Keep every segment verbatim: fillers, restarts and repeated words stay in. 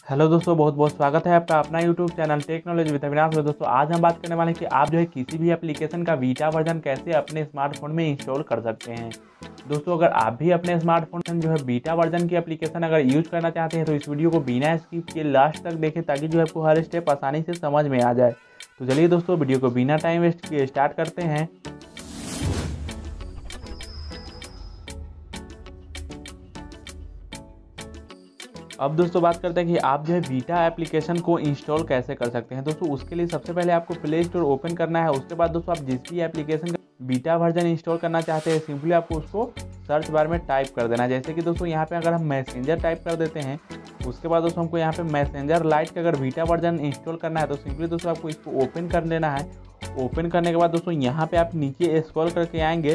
Hello दोस्तों, बहुत बहुत स्वागत है आपका अपना YouTube channel technology with Avinash में। दोस्तों आज हम बात करने वाले हैं कि आप जो है किसी भी एप्लीकेशन का बीटा वर्जन कैसे अपने स्मार्टफोन में इंस्टॉल कर सकते हैं। दोस्तों अगर आप भी अपने स्मार्टफोन में जो है बीटा वर्जन की एप्लीकेशन अगर यूज करना चाहते हैं तो इस वीडियो को बिना स्किप किए लास्ट तक देखें ताकि जो है आपको हर स्टेप आसानी से समझ में आ जाए। तो चलिए दोस्तों वीडियो को बिना टाइम वेस्ट किए स्टार्ट करते हैं। अब दोस्तों बात करते हैं कि आप जो है बीटा एप्लीकेशन को इंस्टॉल कैसे कर सकते हैं। दोस्तों उसके लिए सबसे पहले आपको प्ले स्टोर ओपन करना है। उसके बाद दोस्तों आप जिस भी एप्लीकेशन का बीटा वर्जन इंस्टॉल करना चाहते हैं सिंपली आपको उसको सर्च बार में टाइप कर देना है। जैसे कि दोस्तों यहाँ पे अगर हम मैसेंजर टाइप कर देते हैं, उसके बाद दोस्तों हमको यहाँ पे मैसेंजर लाइट का अगर बीटा वर्जन इंस्टॉल करना है तो सिंपली दोस्तों आपको इसको ओपन कर लेना है। ओपन करने के बाद दोस्तों यहाँ पे आप नीचे स्क्रॉल करके आएंगे।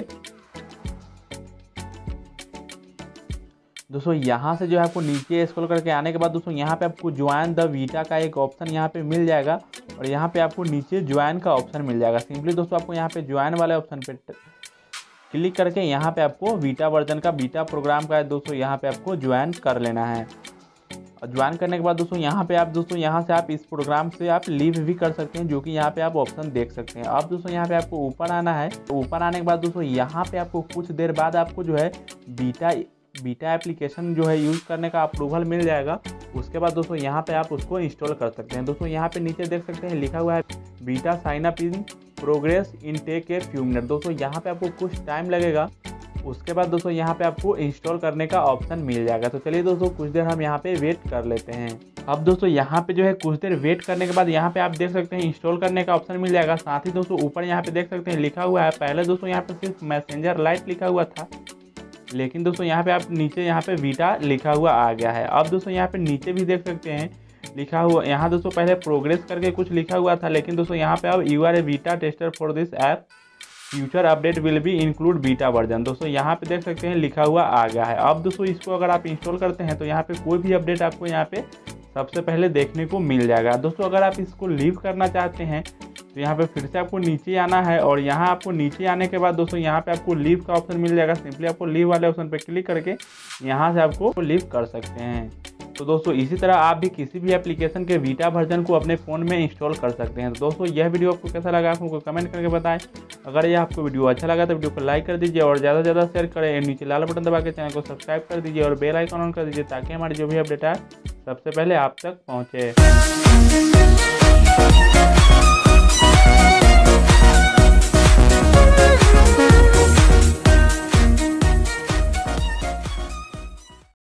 दोस्तों यहाँ से जो है आपको नीचे स्क्रॉल करके आने के बाद दोस्तों यहाँ पे आपको ज्वाइन द बीटा का एक ऑप्शन यहाँ पे मिल जाएगा और यहाँ पे आपको नीचे ज्वाइन का ऑप्शन मिल जाएगा। सिंपली दोस्तों आपको यहाँ पे ज्वाइन वाले ऑप्शन पे क्लिक करके यहाँ पे आपको बीटा वर्जन का बीटा प्रोग्राम का दोस्तों यहाँ पे आपको ज्वाइन कर लेना है। और ज्वाइन करने के बाद दोस्तों यहाँ पे आप दोस्तों यहाँ से आप इस प्रोग्राम से आप लीव भी कर सकते हैं, जो कि यहाँ पे आप ऑप्शन देख सकते हैं। अब दोस्तों यहाँ पे आपको ऊपर आना है। तो ऊपर आने के बाद दोस्तों यहाँ पे आपको कुछ देर बाद आपको जो है बीटा बीटा एप्लीकेशन जो है यूज़ करने का अप्रूवल मिल जाएगा। उसके बाद दोस्तों यहाँ पे आप उसको इंस्टॉल कर सकते हैं। दोस्तों यहाँ पे नीचे देख सकते हैं लिखा हुआ है beta sign up in progress in take a few minute. दोस्तों यहाँ पे आपको कुछ टाइम लगेगा। उसके बाद दोस्तों यहाँ पे आपको इंस्टॉल करने का ऑप्शन मिल जाएगा। तो चलिए दोस्तों कुछ देर हम यहाँ पे वेट कर लेते हैं। अब दोस्तों यहाँ पे जो है कुछ देर वेट करने के बाद यहाँ पे आप देख सकते हैं इंस्टॉल करने का ऑप्शन मिल जाएगा। साथ ही दोस्तों ऊपर यहाँ पे देख सकते हैं लिखा हुआ है, पहले दोस्तों यहाँ पे सिर्फ मैसेंजर लाइट लिखा हुआ था, लेकिन दोस्तों यहाँ पे आप नीचे यहाँ पे बीटा लिखा हुआ आ गया है। अब दोस्तों यहाँ पे नीचे भी देख सकते हैं लिखा हुआ, यहाँ दोस्तों पहले प्रोग्रेस करके कुछ लिखा हुआ था, लेकिन दोस्तों यहाँ पे अब you are a beta tester for this app, future update will be include beta version. दोस्तों यहाँ पे देख सकते हैं लिखा हुआ आ गया है। अब दोस्तों इसको अगर आप इंस्टॉल करते हैं तो यहाँ पे कोई भी अपडेट आपको यहाँ पे सबसे पहले देखने को मिल जाएगा। दोस्तों अगर आप इसको लीव करना चाहते हैं तो यहाँ पे फिर से आपको नीचे आना है और यहाँ आपको नीचे आने के बाद दोस्तों यहाँ पे आपको लीव का ऑप्शन मिल जाएगा। सिंपली आपको लीव वाले ऑप्शन पे क्लिक करके यहाँ से आपको लीव कर सकते हैं। तो दोस्तों इसी तरह आप भी किसी भी एप्लीकेशन के बीटा वर्जन को अपने फ़ोन में इंस्टॉल कर सकते हैं। तो दोस्तों यह वीडियो आपको कैसा लगा आप हमको कमेंट करके बताएं। अगर यह आपको वीडियो अच्छा लगा तो वीडियो को लाइक कर दीजिए और ज़्यादा से ज़्यादा शेयर करें। नीचे लाल बटन दबा के चैनल को सब्सक्राइब कर दीजिए और बेल आइकन ऑन कर दीजिए ताकि हमारी जो भी अपडेट है सबसे पहले आप तक पहुँचे।